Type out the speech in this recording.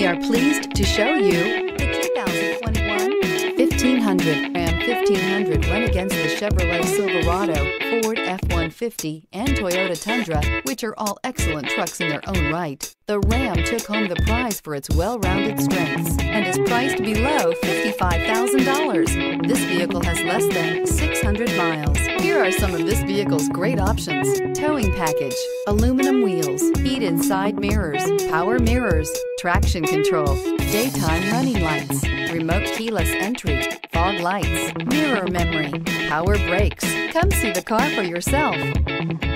are pleased to show you the 2021 1500. Ram 1500 went against the Chevrolet Silverado, Ford F-150, and Toyota Tundra, which are all excellent trucks in their own right. The Ram took home the prize for its well-rounded strengths and is priced below $55,000. This vehicle has less than 600 miles. Here are some of this vehicle's great options: towing package, aluminum wheels, heated side mirrors, power mirrors, traction control, daytime running lights, remote keyless entry, fog lights, mirror memory, power brakes. Come see the car for yourself.